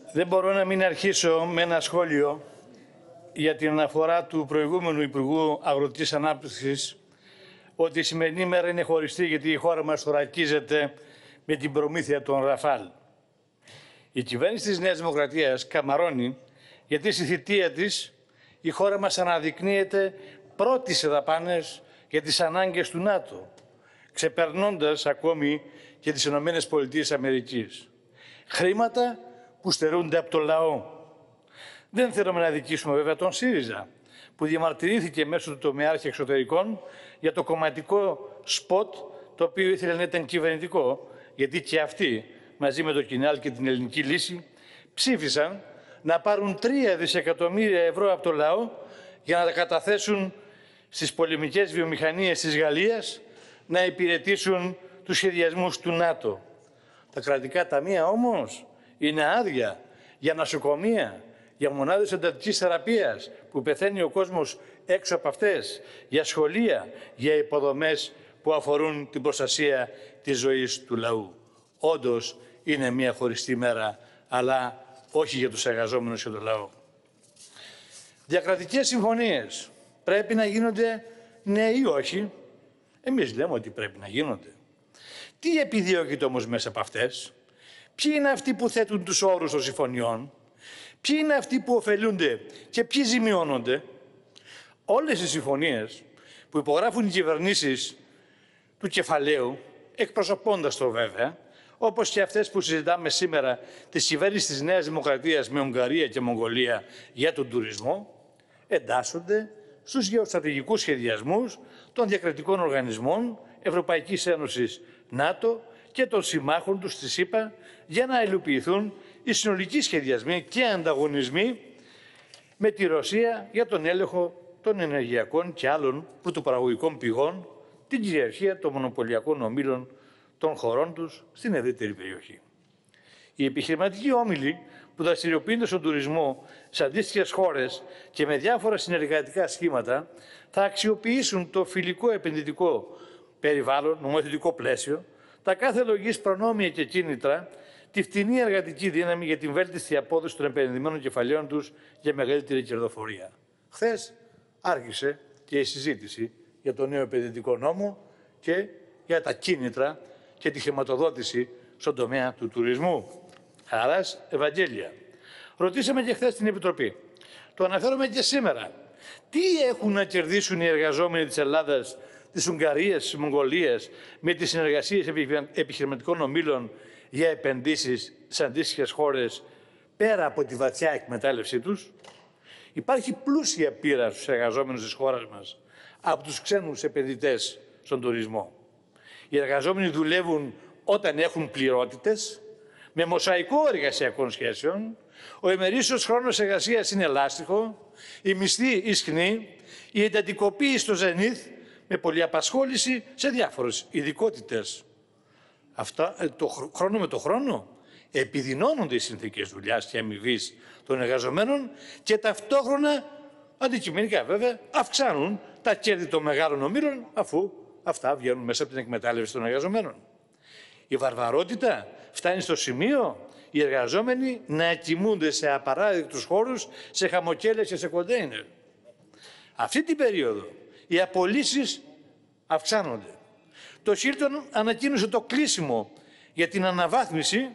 Δεν μπορώ να μην αρχίσω με ένα σχόλιο για την αναφορά του προηγούμενου Υπουργού Αγροτικής Ανάπτυξης ότι η σημερινή μέρα είναι χωριστή γιατί η χώρα μας θωρακίζεται με την προμήθεια των Ραφάλ. Η κυβέρνηση της Νέας Δημοκρατίας καμαρώνει γιατί στη θητεία της η χώρα μας αναδεικνύεται πρώτη σε δαπάνες για τις ανάγκες του ΝΑΤΟ, ξεπερνώντας ακόμη και τις ΗΠΑ. Χρήματα που στερούνται από το λαό. Δεν θέλουμε να δικήσουμε βέβαια τον ΣΥΡΙΖΑ, που διαμαρτυρήθηκε μέσω του τομεάρχη εξωτερικών για το κομματικό σποτ, το οποίο ήθελε να ήταν κυβερνητικό, γιατί και αυτοί, μαζί με το Κινάλ και την Ελληνική Λύση, ψήφισαν να πάρουν 3 δισεκατομμύρια ευρώ από το λαό για να τα καταθέσουν στις πολεμικές βιομηχανίες της Γαλλίας να υπηρετήσουν τους σχεδιασμούς του ΝΑΤΟ. Τα κρατικά ταμεία όμως είναι άδεια για νοσοκομεία, για μονάδες εντατικής θεραπείας που πεθαίνει ο κόσμος έξω από αυτές, για σχολεία, για υποδομές που αφορούν την προστασία της ζωής του λαού. Όντως είναι μια χωριστή μέρα, αλλά όχι για τους εργαζόμενους και τον λαό. Διακρατικές συμφωνίες πρέπει να γίνονται ναι ή όχι. Εμείς λέμε ότι πρέπει να γίνονται. Τι επιδιώκεται όμως μέσα από αυτές? Ποιοι είναι αυτοί που θέτουν τους όρους των συμφωνιών? Ποιοι είναι αυτοί που ωφελούνται και ποιοι ζημιώνονται? Όλες οι συμφωνίες που υπογράφουν οι κυβερνήσεις του κεφαλαίου, εκπροσωπώντας το βέβαια, όπως και αυτές που συζητάμε σήμερα της κυβέρνησης της Νέας Δημοκρατίας με Ουγγαρία και Μογγολία για τον τουρισμό, εντάσσονται στους γεωστρατηγικούς σχεδιασμούς των διακρατικών οργανισμών Ευρωπαϊκής Ένωσης, ΝΑΤΟ και των συμμάχων τους στη ΣΥΠΑ για να υλοποιηθούν οι συνολικοί σχεδιασμοί και ανταγωνισμοί με τη Ρωσία για τον έλεγχο των ενεργειακών και άλλων πρωτοπαραγωγικών πηγών, την κυριαρχία των μονοπωλιακών ομίλων των χωρών τους στην ευρύτερη περιοχή. Οι επιχειρηματικοί όμιλοι που δραστηριοποιούνται στον τουρισμό σε αντίστοιχες χώρες και με διάφορα συνεργατικά σχήματα θα αξιοποιήσουν το φιλικό επενδυτικό περιβάλλον, νομοθετικό πλαίσιο, τα κάθε λογής προνόμια και κίνητρα, τη φτηνή εργατική δύναμη για την βέλτιστη απόδοση των επενδυμένων κεφαλαίων τους για μεγαλύτερη κερδοφορία. Χθες άρχισε και η συζήτηση για το νέο επενδυτικό νόμο και για τα κίνητρα και τη χρηματοδότηση στον τομέα του τουρισμού. Χαράς Ευαγγέλια. Ρωτήσαμε και χθες στην Επιτροπή. Το αναφέρομαι και σήμερα. Τι έχουν να κερδίσουν οι εργαζόμενοι της Ελλάδας, της Ουγγαρίας, της Μογγολίας με τις συνεργασίες επιχειρηματικών ομίλων για επενδύσεις σε αντίστοιχες χώρες πέρα από τη βαθιά εκμετάλλευσή τους? Υπάρχει πλούσια πείρα στους εργαζόμενους της χώρας μας από τους ξένους επενδυτές στον τουρισμό. Οι εργαζόμενοι δουλεύουν όταν έχουν πληρότητες, με μοσαϊκό εργασιακών σχέσεων, ο ημερήσιος χρόνος εργασίας είναι ελάστιχο, η μισθή ισχνή, η εντατικοποίηση στο ζενήθ, με πολλή απασχόληση σε διάφορες ειδικότητες. Αυτά, το χρόνο με το χρόνο, επιδεινώνονται οι συνθήκες δουλειάς και αμοιβής των εργαζομένων και ταυτόχρονα, αντικειμενικά βέβαια, αυξάνουν τα κέρδη των μεγάλων ομίλων, αφού αυτά βγαίνουν μέσα από την εκμετάλλευση των εργαζομένων. Η βαρβαρότητα φτάνει στο σημείο οι εργαζόμενοι να κοιμούνται σε απαράδεκτους χώρους, σε χαμοκέλες και σε κοντέινερ. Αυτή την περίοδο οι απολύσεις αυξάνονται. Το Χίλτον ανακοίνωσε το κλείσιμο για την αναβάθμιση,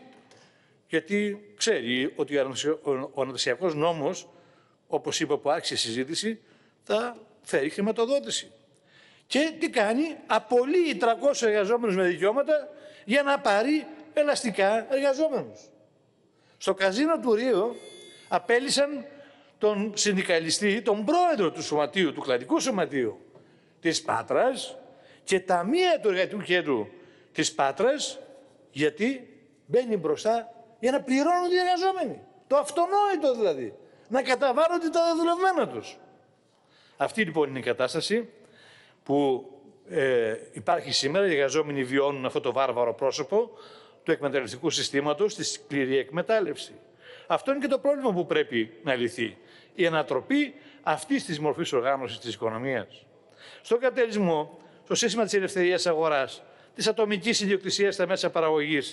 γιατί ξέρει ότι ο ανατασιακός νόμος, όπως είπα που άρχισε η συζήτηση, θα φέρει χρηματοδότηση. Και τι κάνει? Απολύει 300 εργαζόμενους με δικαιώματα για να πάρει ελαστικά εργαζόμενους. Στο καζίνο του Ρίο απέλυσαν τον συνδικαλιστή, τον πρόεδρο του σωματείου, του κρατικού σωματείου της Πάτρας και ταμεία του εργατικού κέντρου της Πάτρας, γιατί μπαίνει μπροστά για να πληρώνονται οι εργαζόμενοι. Το αυτονόητο δηλαδή. Να καταβάλλονται τα δεδουλευμένα τους. Αυτή λοιπόν είναι η κατάσταση που υπάρχει σήμερα. Οι εργαζόμενοι βιώνουν αυτό το βάρβαρο πρόσωπο του εκμεταλλευτικού συστήματος, τη σκληρή εκμετάλλευση. Αυτό είναι και το πρόβλημα που πρέπει να λυθεί. Η ανατροπή αυτής της μορφής οργάνωσης της οικονομίας. Στον καπιταλισμό, στο σύστημα της ελευθερίας αγοράς, της ατομικής ιδιοκτησίας στα μέσα παραγωγής,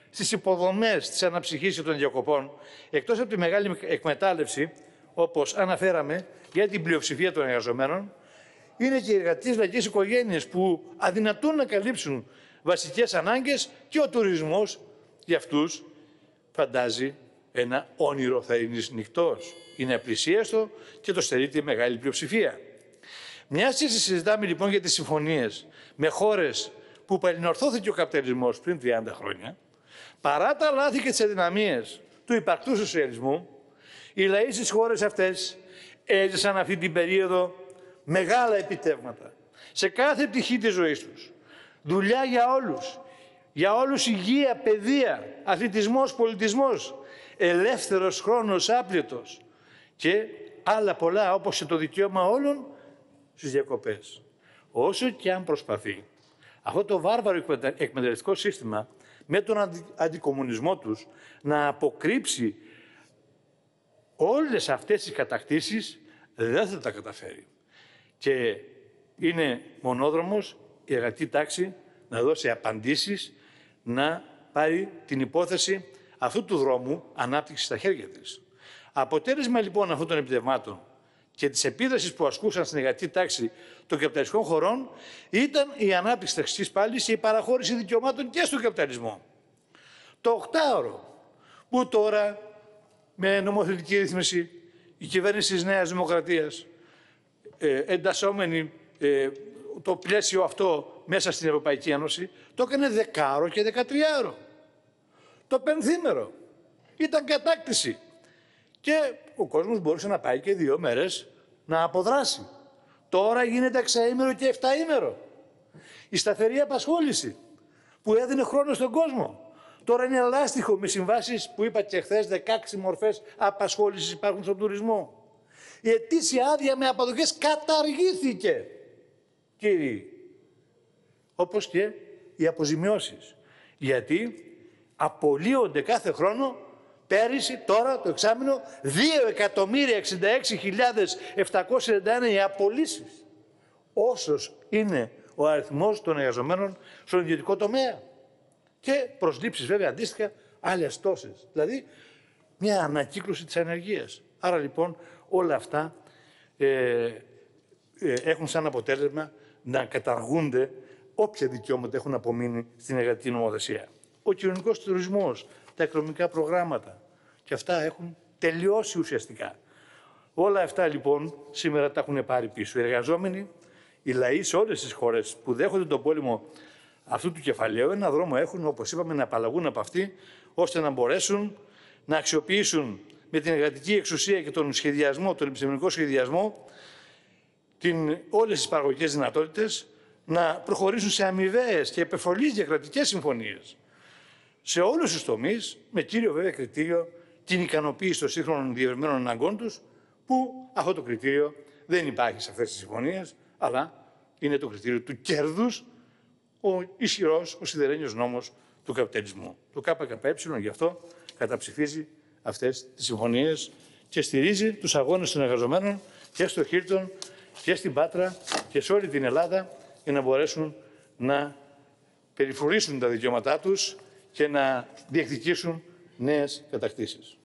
στις υποδομές της αναψυχής και των διακοπών, εκτός από τη μεγάλη εκμετάλλευση, όπως αναφέραμε, για την πλειοψηφία των εργαζομένων, είναι και οι εργατικές λαϊκές οικογένειες που αδυνατούν να καλύψουν βασικές ανάγκες και ο τουρισμός για αυτούς φαντάζει ένα όνειρο θερινής νυχτός. Είναι απλησίαστο και το στερείται η μεγάλη πλειοψηφία. Μιας και συζητάμε λοιπόν για τις συμφωνίες με χώρες που παλινορθώθηκε ο καπιταλισμός πριν 30 χρόνια, παρά τα λάθη και τις αδυναμίες του υπαρκτού σοσιαλισμού, οι λαοί στις χώρες αυτές έζησαν αυτή την περίοδο μεγάλα επιτεύγματα σε κάθε πτυχή της ζωής τους. Δουλειά για όλους υγεία, παιδεία, αθλητισμός, πολιτισμός, ελεύθερος χρόνος άπλετος και άλλα πολλά, όπως και το δικαίωμα όλων στις διακοπές. Όσο και αν προσπαθεί αυτό το βάρβαρο εκμεταλλευτικό σύστημα με τον αντικομουνισμό τους να αποκρύψει όλες αυτές τις κατακτήσεις, δεν θα τα καταφέρει. Και είναι μονόδρομος η εργατική τάξη να δώσει απαντήσεις, να πάρει την υπόθεση αυτού του δρόμου ανάπτυξης στα χέρια της. Αποτέλεσμα λοιπόν αυτών των επιτευγμάτων και της επίδρασης που ασκούσαν στην εργατική τάξη των καπιταλιστικών χωρών ήταν η ανάπτυξη ταξικής πάλης και η παραχώρηση δικαιωμάτων και στον καπιταλισμό. Το 8ωρο που τώρα με νομοθετική ρύθμιση η κυβέρνηση της Νέας Δημοκρατίας εντασσόμενη το πλαίσιο αυτό μέσα στην Ευρωπαϊκή Ένωση το έκανε 10ωρο και 13ωρο. Το 5ήμερο ήταν κατάκτηση και ο κόσμος μπορούσε να πάει και 2 μέρες να αποδράσει. Τώρα γίνεται 6ήμερο και 7ήμερο. Η σταθερή απασχόληση που έδινε χρόνο στον κόσμο τώρα είναι λάστιχο με συμβάσεις που είπα και χθες, 16 μορφές απασχόλησης υπάρχουν στον τουρισμό. Η ετήσια άδεια με αποδοχές καταργήθηκε, κύριοι. Όπως και οι αποζημιώσεις. Γιατί απολύονται κάθε χρόνο, πέρυσι, τώρα το εξάμηνο, 2.066.741 οι απολύσεις. Όσος είναι ο αριθμός των εργαζομένων στον ιδιωτικό τομέα. Και προσλήψεις βέβαια αντίστοιχα άλλες τόσες. Δηλαδή μια ανακύκλωση της ανεργίας. Άρα λοιπόν όλα αυτά έχουν σαν αποτέλεσμα να καταργούνται όποια δικαιώματα έχουν απομείνει στην εργατική νομοθεσία. Ο κοινωνικός τουρισμός, τα οικονομικά προγράμματα και αυτά έχουν τελειώσει ουσιαστικά. Όλα αυτά λοιπόν σήμερα τα έχουν πάρει πίσω. Οι εργαζόμενοι, οι λαοί σε όλες τις χώρες που δέχονται τον πόλεμο αυτού του κεφαλαίου, ένα δρόμο έχουν, όπως είπαμε, να απαλλαγούν από αυτή, ώστε να μπορέσουν να αξιοποιήσουν με την εργατική εξουσία και τον σχεδιασμό, τον επιστημονικό σχεδιασμό, όλες τις παραγωγικές δυνατότητες, να προχωρήσουν σε αμοιβαίες και επεφολείς διακρατικές συμφωνίες. Σε όλους τους τομείς, με κύριο βέβαια κριτήριο την ικανοποίηση των σύγχρονων διευρυμένων αναγκών τους, που αυτό το κριτήριο δεν υπάρχει σε αυτές τις συμφωνίες, αλλά είναι το κριτήριο του κέρδους, ο ισχυρός, ο σιδερένιος νόμος του καπιταλισμού. Το ΚΚΕ γι' αυτό καταψηφίζει αυτές τις συμφωνίες και στηρίζει τους αγώνες των εργαζομένων και στο Χίλτον και στην Πάτρα και σε όλη την Ελλάδα για να μπορέσουν να περιφρουρήσουν τα δικαιώματά τους και να διεκδικήσουν νέες κατακτήσεις.